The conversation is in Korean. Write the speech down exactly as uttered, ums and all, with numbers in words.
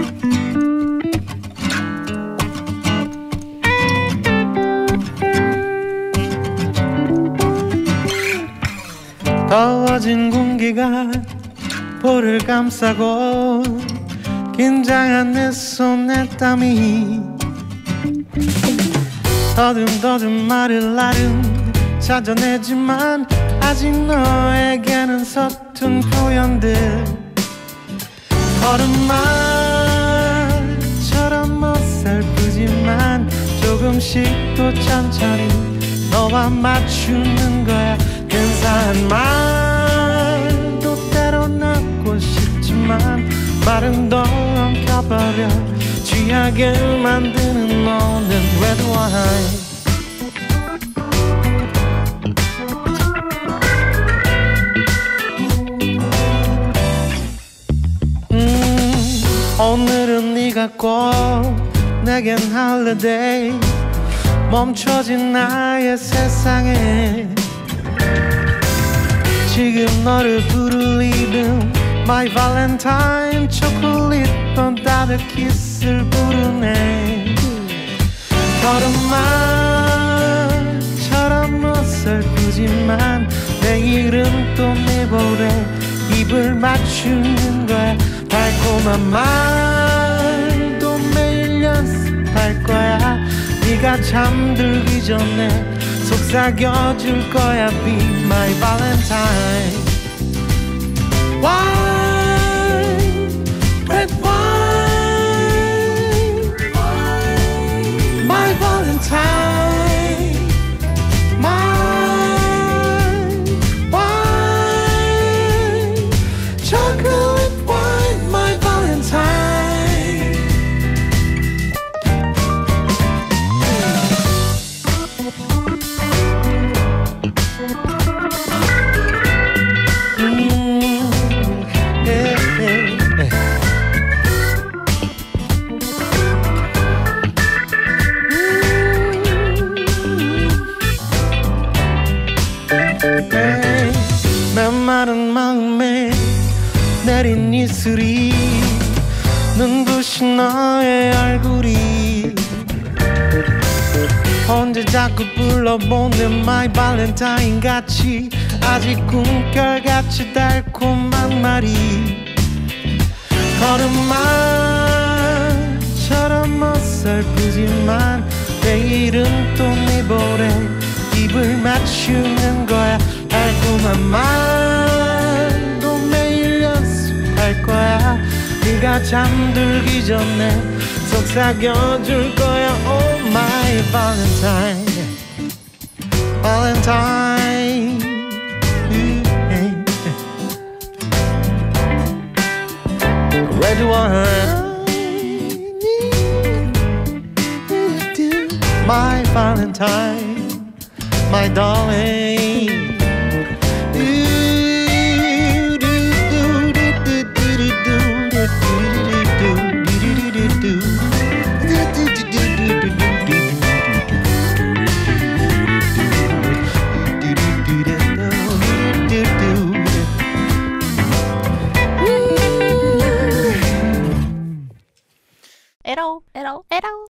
더워진 공기가 볼을 감싸고 긴장한 내 손에 땀이 더듬더듬 말을 나름 찾아내지만 아직 너에게는 서툰 표현들 걸음마처럼 어설프지만 조금씩 또 천천히 너와 맞추는 거야. 근사한 말도 때론 하고 싶지만 말은 더 엉켜버려 취하게 만드는 너는 red wine. 음, 오늘은 네가 꼭 내겐 holiday 멈춰진 나의 세상에 지금 너를 부를 이름 My Valentine 초콜릿 번 따뜻 키스를 부르네. 걸음마처럼 어설프지만 내일은 또 내 볼에 입을 맞추는 거야. 달콤한 말도 매일 연습할 거야. 네가 잠들기 전에 속삭여줄 거야. Be my valentine. Wine, red wine, my valentine. Mine, wine, chocolate wine, my valentine. 메마른 마음에 내린 이슬이 눈부신 너의 얼굴이 언제 자꾸 불러보는 my valentine 같이 아직 꿈결같이 달콤한 말이 걸음마처럼 어설프지만 내일은 또 네 볼에 입을 맞추는 거야. 달콤한 말도 매일 연습할 거야. 네가 잠들기 전에 속삭여줄 거야. Oh my valentine, valentine. Red wine, my valentine, my darling. 에러 에러 에러